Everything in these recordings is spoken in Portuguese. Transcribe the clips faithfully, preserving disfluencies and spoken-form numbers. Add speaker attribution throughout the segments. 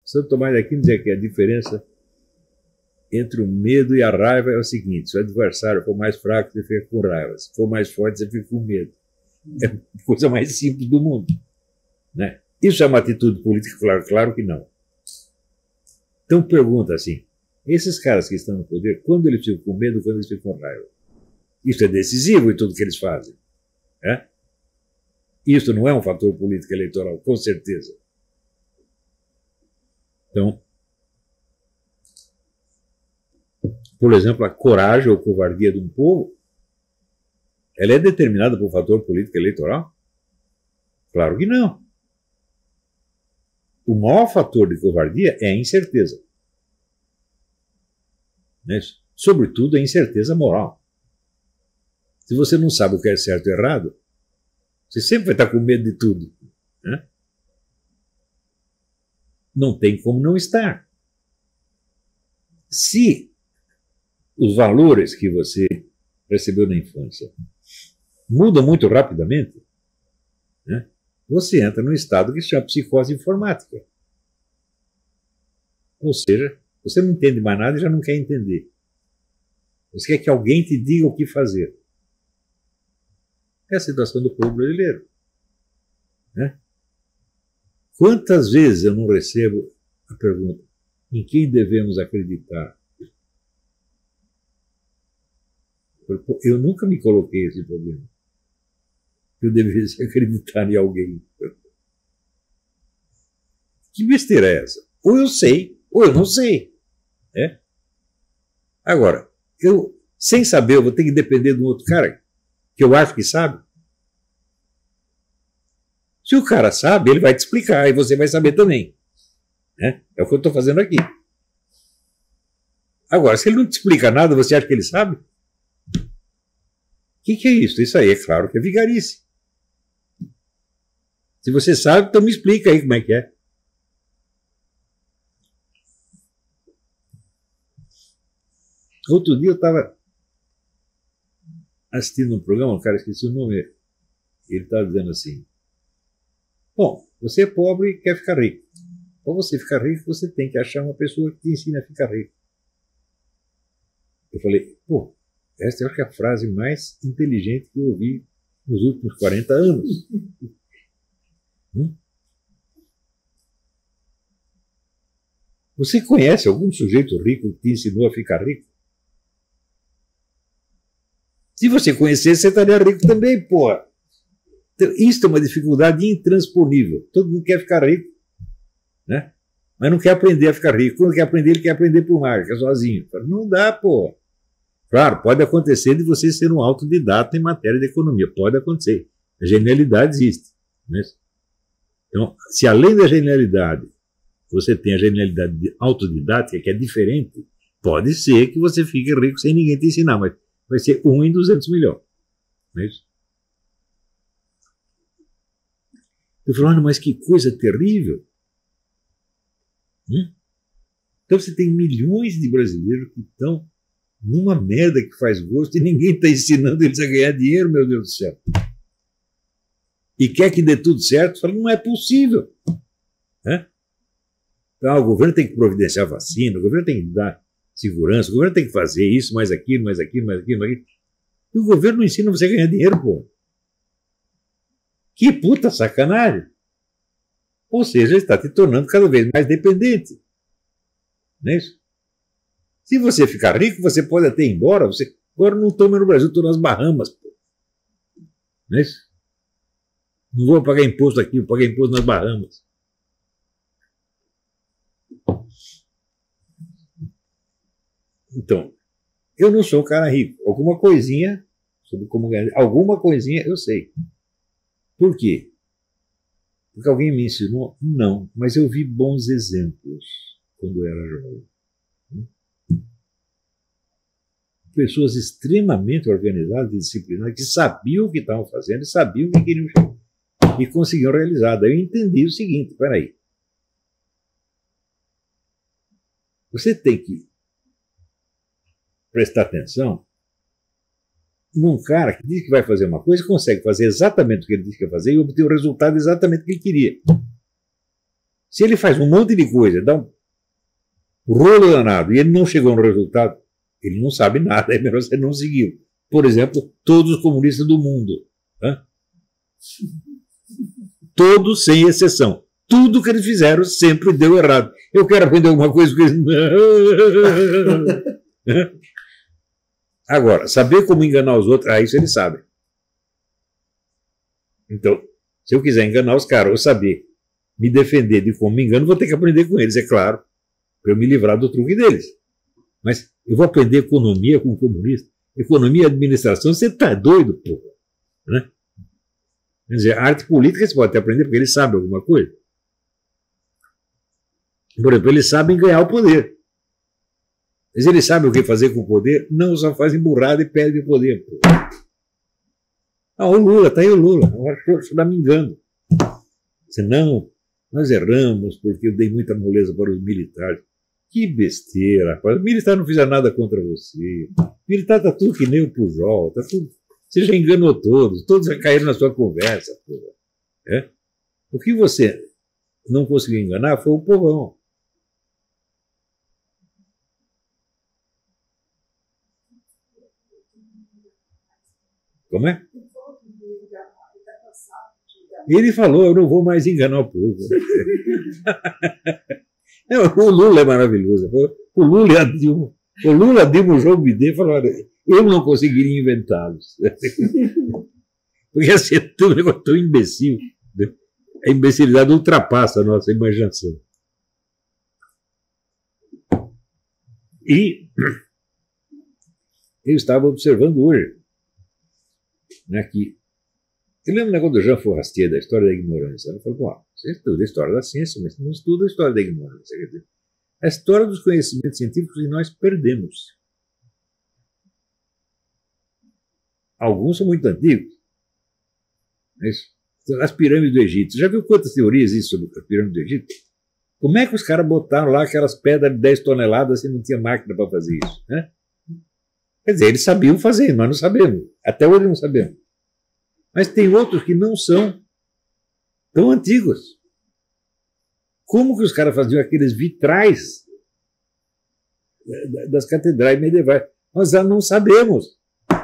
Speaker 1: Santo Tomás de Aquino dizia que a diferença entre o medo e a raiva é o seguinte: se o adversário for mais fraco, você fica com raiva. Se for mais forte, você fica com medo. É a coisa mais simples do mundo, né? Isso é uma atitude política? Claro, claro que não. Então pergunta assim, esses caras que estão no poder, quando eles ficam com medo, quando eles ficam com raiva? Isso é decisivo em tudo que eles fazem, né? Isso não é um fator político eleitoral, com certeza. Então, por exemplo, a coragem ou covardia de um povo, ela é determinada por fator político eleitoral? Claro que não. O maior fator de covardia é a incerteza. Né? Sobretudo a incerteza moral. Se você não sabe o que é certo e errado, você sempre vai estar com medo de tudo, né? Não tem como não estar. Se os valores que você recebeu na infância mudam muito rapidamente, né, você entra num estado que se chama psicose informática. Ou seja, você não entende mais nada e já não quer entender. Você quer que alguém te diga o que fazer. É a situação do povo brasileiro, né? Quantas vezes eu não recebo a pergunta: em quem devemos acreditar? Eu nunca me coloquei esse problema. Eu deveria acreditar em alguém. Que besteira é essa? Ou eu sei, ou eu não sei, né? Agora, eu, sem saber, eu vou ter que depender de um outro cara que eu acho que sabe. Se o cara sabe, ele vai te explicar e você vai saber também, né? É o que eu estou fazendo aqui. Agora, se ele não te explica nada, você acha que ele sabe? O que, que é isso? Isso aí é claro que é vigarice. Se você sabe, então me explica aí como é que é. Outro dia eu estava assistindo um programa, um cara, esqueci o nome, ele estava dizendo assim: bom, você é pobre e quer ficar rico. Para você ficar rico, você tem que achar uma pessoa que te ensine a ficar rico. Eu falei, pô, essa eu acho que é a frase mais inteligente que eu ouvi nos últimos quarenta anos. hum? Você conhece algum sujeito rico que te ensinou a ficar rico? Se você conhecesse, você estaria rico também, porra. Então, isso é uma dificuldade intransponível. Todo mundo quer ficar rico, né? Mas não quer aprender a ficar rico. Quando quer aprender, ele quer aprender por mágica, sozinho. Não dá, porra. Claro, pode acontecer de você ser um autodidata em matéria de economia. Pode acontecer. A genialidade existe. Né? Então, se além da genialidade, você tem a genialidade autodidática, que é diferente, pode ser que você fique rico sem ninguém te ensinar, mas vai ser um em duzentos milhões. Não é isso? Eu falo, mas que coisa terrível. Hum? Então você tem milhões de brasileiros que estão numa merda que faz gosto e ninguém está ensinando eles a ganhar dinheiro, meu Deus do céu. E quer que dê tudo certo? Fala, não é possível. Né? Então, o governo tem que providenciar vacina, o governo tem que dar segurança, o governo tem que fazer isso, mais aquilo, mais aquilo, mais aquilo, mais aquilo. E o governo não ensina você a ganhar dinheiro, pô. Que puta sacanagem. Ou seja, está te tornando cada vez mais dependente. Não é isso? Se você ficar rico, você pode até ir embora. Você... Agora não estou mais no Brasil, estou nas Bahamas. Pô. Não é isso? Não vou pagar imposto aqui, vou pagar imposto nas Bahamas. Então, eu não sou um cara rico. Alguma coisinha, sobre como ganhar, alguma coisinha eu sei. Por quê? Porque alguém me ensinou? Não, mas eu vi bons exemplos quando eu era jovem. Pessoas extremamente organizadas e disciplinadas que sabiam o que estavam fazendo e sabiam o que queriam chegar. E conseguiam realizar. Daí eu entendi o seguinte, peraí. Você tem que prestar atenção num cara que diz que vai fazer uma coisa e consegue fazer exatamente o que ele diz que vai fazer e obter o resultado exatamente que ele queria. Se ele faz um monte de coisa, dá um rolo danado, e ele não chegou no resultado, ele não sabe nada, é melhor você não seguir. Por exemplo, todos os comunistas do mundo. Né? Todos, sem exceção. Tudo que eles fizeram sempre deu errado. Eu quero aprender alguma coisa com eles. Agora, saber como enganar os outros, ah, isso eles sabem. Então, se eu quiser enganar os caras, ou saber me defender de como me engano, vou ter que aprender com eles, é claro, para eu me livrar do truque deles. Mas eu vou aprender economia com o comunista. Economia e administração, você está doido, porra. Né? Quer dizer, arte política você pode até aprender, porque eles sabem alguma coisa. Por exemplo, eles sabem ganhar o poder. Mas eles sabem o que fazer com o poder? Não, só fazem burrada e perdem o poder. Porra. Ah, o Lula, está aí o Lula. Eu está me engano. Disse, não, nós erramos porque eu dei muita moleza para os militares. Que besteira, rapaz. O militar não fizer nada contra você. O militar está tudo que nem o Pujol. Tá tudo... Você já enganou todos. Todos já caíram na sua conversa. Porra. É? O que você não conseguiu enganar foi o povão. Como é? Ele falou, eu não vou mais enganar o povo. O Lula é maravilhoso. O Lula e a Dilma, o Lula, a Dilma, o João Bidet falaram, eu não conseguiria inventá-los. Porque assim, é um negócio tão imbecil. A imbecilidade ultrapassa a nossa imaginação. E eu estava observando hoje, né, que eu lembro do negócio do Jean Forrastier, da história da ignorância. Ela falou, bom, você estuda a história da ciência, mas não estuda a história da ignorância. Quer dizer, a história dos conhecimentos científicos que nós perdemos. Alguns são muito antigos. Mas, as pirâmides do Egito. Você já viu quantas teorias existem sobre as pirâmides do Egito? Como é que os caras botaram lá aquelas pedras de dez toneladas se não tinha máquina para fazer isso? Né? Quer dizer, eles sabiam fazer, nós não sabemos. Até hoje não sabemos. Mas tem outros que não são tão antigos. Como que os caras faziam aqueles vitrais das catedrais medievais? Nós já não sabemos.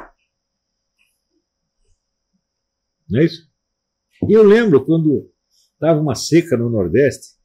Speaker 1: Não é isso? E eu lembro quando estava uma seca no Nordeste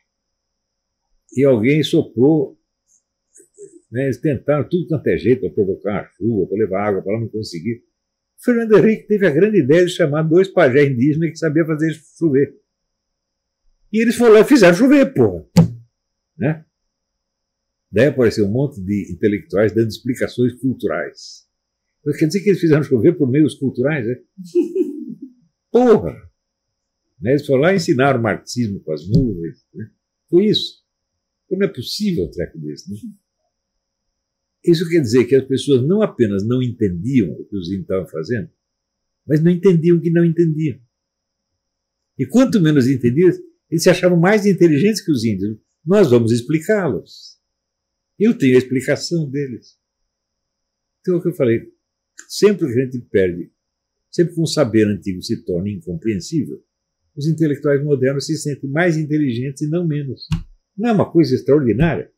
Speaker 1: e alguém soprou, né, eles tentaram tudo quanto é jeito para provocar uma chuva, para levar água para lá, não conseguir. Fernando Henrique teve a grande ideia de chamar dois pajés indígenas que sabiam fazer chover. E eles foram lá e fizeram chover, porra. Né? Daí apareceu um monte de intelectuais dando explicações culturais. Mas quer dizer que eles fizeram chover por meios culturais, né? Porra! Né? Eles foram lá e ensinaram o marxismo com as nuvens. Né? Foi isso. Não é possível um treco desse, né? Isso quer dizer que as pessoas não apenas não entendiam o que os índios estavam fazendo, mas não entendiam o que não entendiam. E quanto menos entendiam, eles se achavam mais inteligentes que os índios. Nós vamos explicá-los. Eu tenho a explicação deles. Então é o que eu falei. Sempre que a gente perde, sempre que um saber antigo se torna incompreensível, os intelectuais modernos se sentem mais inteligentes e não menos. Não é uma coisa extraordinária?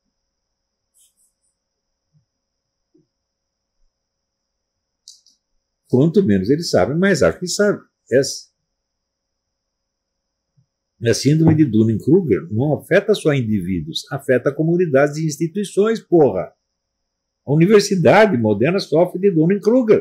Speaker 1: Quanto menos eles sabem, mais acham que sabem. Essa, a síndrome de Dunning-Kruger não afeta só indivíduos, afeta comunidades e instituições, porra. A universidade moderna sofre de Dunning-Kruger.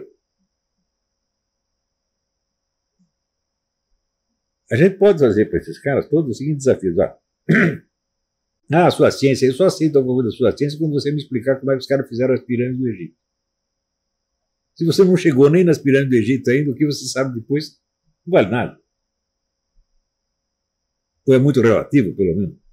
Speaker 1: A gente pode fazer para esses caras todos os seguintes desafios. Ah, ah, a sua ciência, eu só aceito alguma coisa da sua ciência quando você me explicar como é que os caras fizeram as pirâmides do Egito. Se você não chegou nem nas pirâmides do Egito ainda, o que você sabe depois não vale nada. Ou é muito relativo, pelo menos.